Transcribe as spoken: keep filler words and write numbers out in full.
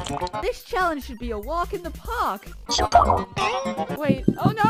This challenge should be a walk in the park. Wait, oh no!